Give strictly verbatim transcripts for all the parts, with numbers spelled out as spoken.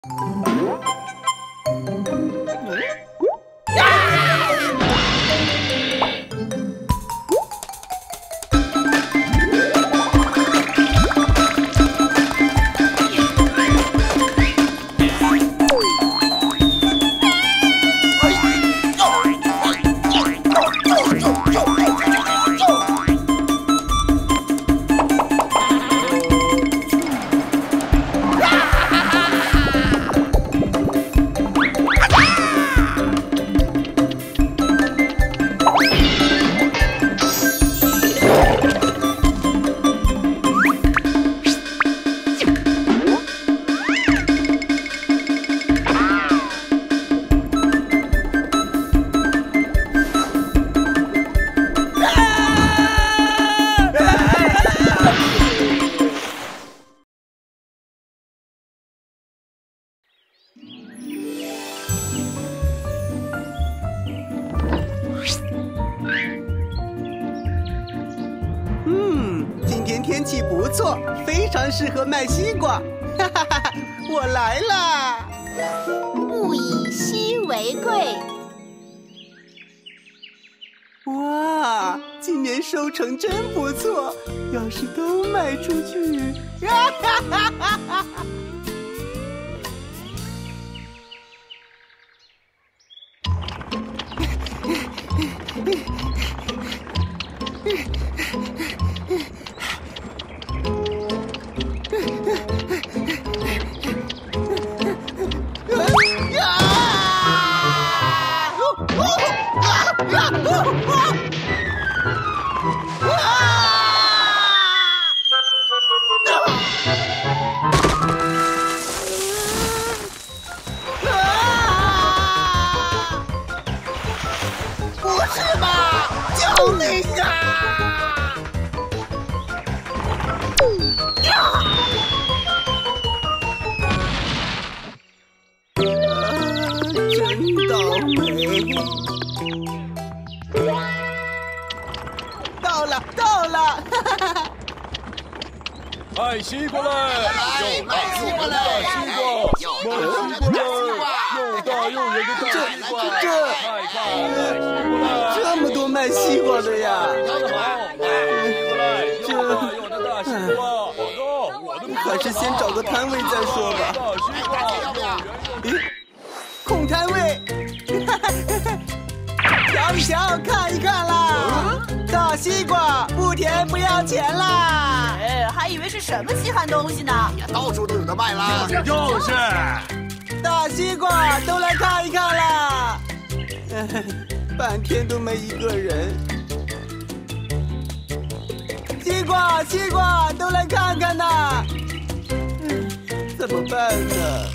天气不错，非常适合卖西瓜。哈哈哈哈！我来啦！ 物以稀为贵。 哇，今年收成真不错，要是都卖出去，哈哈哈哈哈！ 救命啊！ 真倒霉！到了，到了！哈哈哈！ 卖西瓜嘞！ 来，卖西瓜嘞！ 大西瓜，卖西瓜嘞！又大又圆的大西瓜， 这太看了！ 这么多卖西瓜的呀！ 这又大又的大西瓜，我的还是先找个摊位再说吧。 大西瓜， 咦，空摊位，瞧一瞧，看一看啦！大西瓜不甜不要钱啦！ 哎，还以为是什么稀罕东西呢？ 呀，到处都有的卖啦！ 就是。 大西瓜都来看一看啦！半天都没一个人。西瓜，西瓜都来看看呐！嗯，怎么办呢？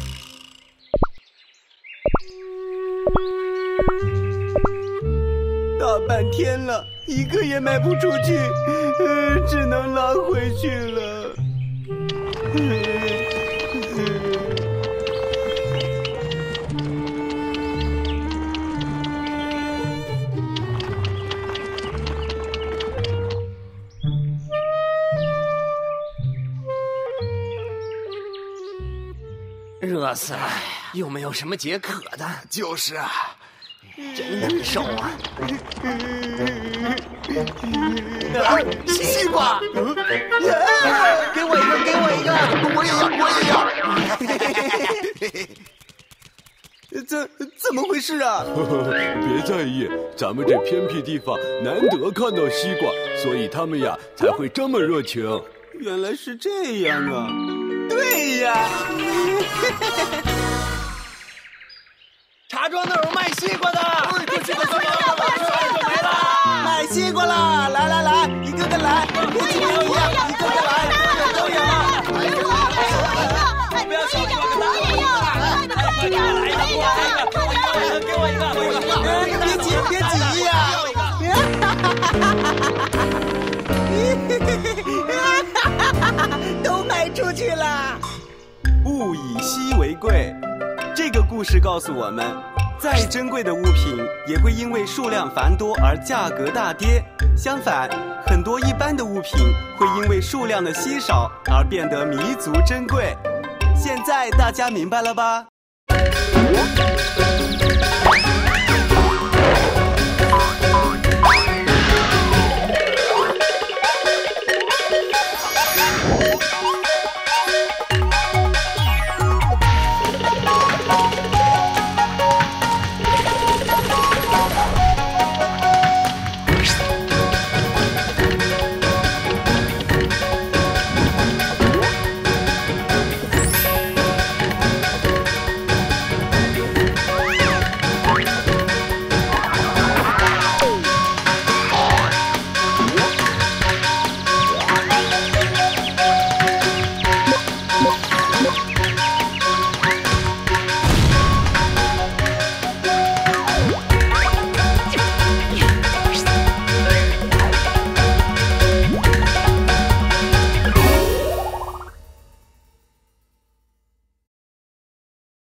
大半天了，一个也卖不出去，呃，只能拉回去了。 热死了，又没有什么解渴的， 就是啊， 真难受啊！ 啊西瓜， 给我一个，给我一个， 我也要，我也要。 怎怎么回事啊？ 别在意，咱们这偏僻地方难得看到西瓜，所以他们呀才会这么热情。 原来是这样啊！对呀。 茶庄那有卖西瓜的， 快去快去！ 没了， 卖西瓜啦！来来来，一个个来，别挤别挤，一个个来，都有。 不要笑，我也要，快点来一个，来一个，给我一个，给我一个， 别挤别挤呀！都卖出去了。物以稀为贵，这个故事告诉我们，再珍贵的物品也会因为数量繁多而价格大跌。相反，很多一般的物品会因为数量的稀少而变得弥足珍贵。 现在大家明白了吧？